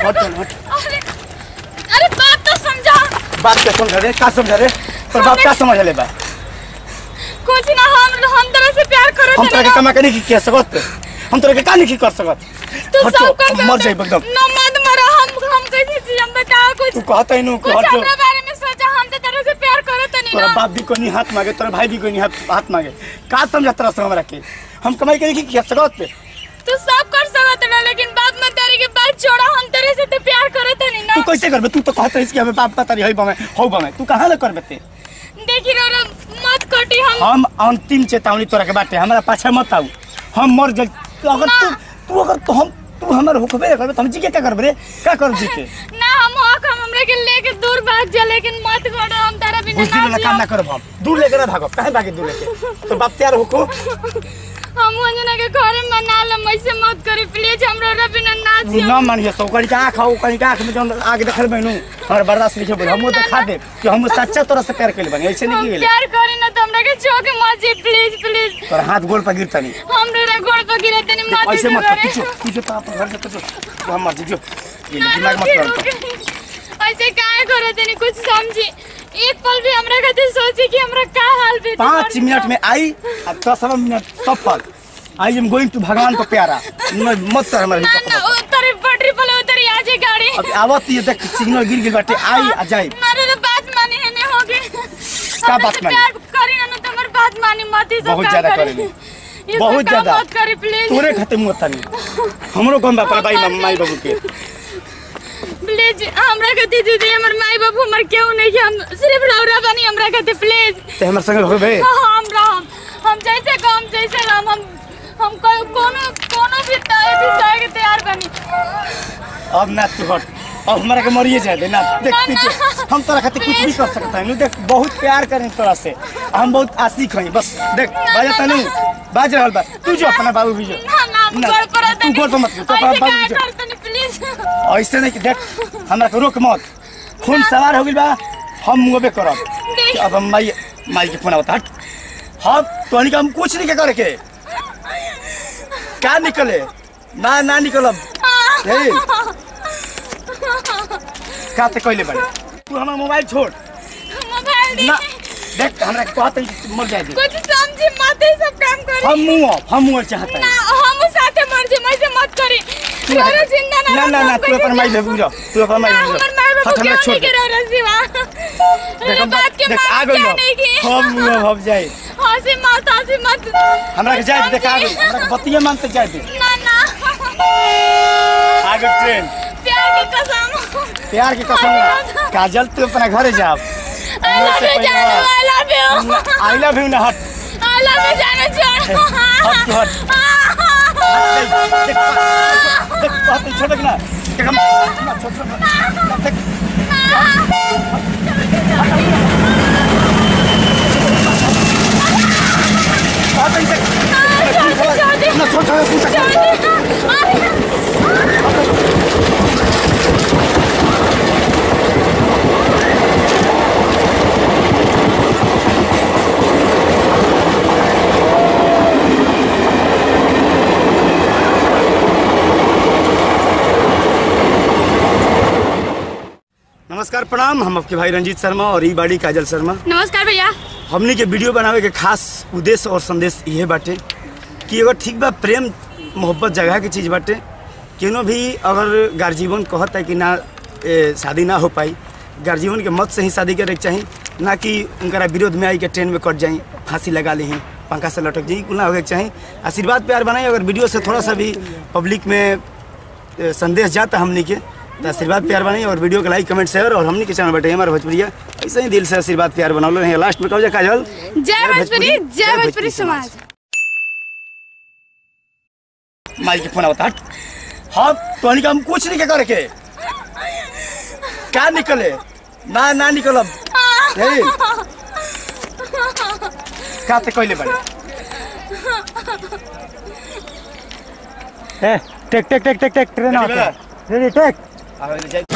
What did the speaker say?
हट अरे बात तो समझा। बात क्या समझ रे? का समझ रे? पर बाप का समझ ले बा? कुछ ना हम तरह से प्यार करो। हम तरह के कमा के नहीं किया सकत। हम तरह के का नहीं कर सकत। तू सब कर मर जाए एकदम। न मत मरो। हम कैसे जी हम बताओ कुछ। तू कहता ही नु कुछ हमरा बारे में सोचा। हम तो तरह से प्यार करो तो नहीं ना। तोरा बाप भी कोई हाथ मांगे, तोरा भाई भी कोई हाथ मांगे। का समझ तरह से हमरा के? हम कमाई के नहीं किया सकत। तू सब कर सकत ना, लेकिन बाप मतारी के बात छोड़ा। हम तेरे से तो प्यार करत नहीं ना। तू कैसे करबे? तू तो कहत है कि हमें बाप मतारी हई बमे हो बमे। तू कहां ले करबे ते? देखी रो मत कटी। हम अंतिम चेतावनी तोरा के बाटे। हमरा पाछे मत आऊ। हम मर जाई। अगर तू हमर होखबे करबे त हम जी के का करबे रे? का कर जी के ना हम हमरा के लेके दूर भाग जा, लेकिन मत करो। हम तारा बिना बुझ वाला काम ना करब। हम दूर लेके ना भागब। काहे भागे दूर लेके? तो बाप तैयार होको। हम वजना के घरे मना ल। ऐसे मत करी प्लीज। हमरा बिना ना जी। ना मानिए सो करी का खाओ, करी का में जन आगे देखल बनु। हमरा बर्दाश्त नहीं होबे। हम दिखा दे कि हम सच्चा तोरा से प्यार कइले बनी। ऐसे नहीं की गेले। प्यार करी ना तो हमरा के छोके मत जी प्लीज प्लीज। तोरा हाथ गोल पर गिरता नहीं। हमरा गोड़ पर गिरते नहीं मत। ऐसे मत कुछ तो आप घर से तो हम मर जो ये दिमाग मत कर। ऐसे काहे करत नहीं कुछ समझी। एक पल भी हमरा के सोची कि हमरा का हाल बे। 5 मिनट में आई और 10 मिनट सफल। आई एम गोइंग टू भगवान को प्यारा। मत कर हमरा ना उतरे बैटरी पर उतरी आ जे गाड़ी। अब आवत ये देख सिग्नल गिर गेल बाटे। आई आ जाई। मारे बात मानी है ने होगे। का बात मानी? प्यार करी ना तो हमर बात मानी मत। ही बहुत ज्यादा करेंगे। बहुत ज्यादा मत करी प्लीज। तोरे खत्म होता नहीं। हमरो गम बाप भाई माई बाबू के प्लीज हमरा के दीदी हमर माई बाबू हमर केहू नहीं कि हम सिर्फ रौरा बनी। हमरा के प्लीज ते हमर संग होबे। हम जैसे काम जैसे हम कोनो भी साइड के तैयार बनी। अब ना तू हट। अब हमरा के मरिए जाए दे ना। देख हम तोरा खातिर कुछ भी कर सकता है। देख बहुत प्यार करें तोरा से। हम बहुत आशिक हई। बस देख बाजता नहीं बाज रहल बा। तू जो अपना बाबू भी जो ना तू गोड़ पर मत। तो अपना बाबू जो प्लीज ऐसे नहीं। देख हमरा के रोक मत। खून सवार हो गइल बा। हम मुंहबे करब। अब हम माई के फोन आवत। हट हम तोनी का हम कुछ नहीं के करे के का निकले ना निकलब। हे का ते कइले बाड़ी? तू हमर मोबाइल छोड़। मोबाइल दे ना देख हमरा कहत मर जाए दे। कुछ समझी मत। सब काम करी। हम मुंह चाहता है ना हम साथे मर जे। मैं से मत करी। तोरा जिंदा ना तू अपन माई भेबू जा। तू अपन माई भेबू जा। हट हमरा छोड़ के रह रसीवा। देख बात के आ गइल। हम मुंह भब जाए। हंसी मत हमरा के जाए देख आ गइल। हमरा के बतिया मानते जाए दे। ना आ गइल ट्रेन। प्यार की कसम काजल तू अपना घरे जा। आई लव यू ना हट। आई लव यू जाने छोड़। हट देख छोड़ ना। हम नमस्कार प्रणाम। हम आपके भाई रंजीत शर्मा और ई बाड़ी काजल शर्मा। नमस्कार भैया। हमने के वीडियो बनावे के खास उद्देश्य और संदेश ये बाटे कि अगर ठीक बा प्रेम मोहब्बत जगह की चीज़ बाटे। क्यों भी अगर गार्जीवन कहता है कि ना शादी ना हो पाई, गार्जीवन के मत से ही शादी करे के चाहिए। ना कि उनका विरोध में आई के ट्रेन में कट जाए, फांसी लगा ली, पंखा से लटक जाए, ना होके चाहिए। आशीर्वाद प्यार बनाए। अगर वीडियो से थोड़ा सा भी पब्लिक में संदेश जाता हमने के तो आशीर्वाद प्यार बनाइए। और वीडियो को लाइक कमेंट शेयर। और हमने के चैनल बैठे हमारे भोजपुरिया ऐसे ही दिल से आशीर्वाद प्यार बना लो। लास्ट में कहो काजल जय भोजपुरी समाज। माई के फोन आवता। हाँ तोनी का हम कुछ नहीं के करे के का निकले ना निकलब। हे का ते कइले बाड़ी? टेक ट्रेन आता। Ready take.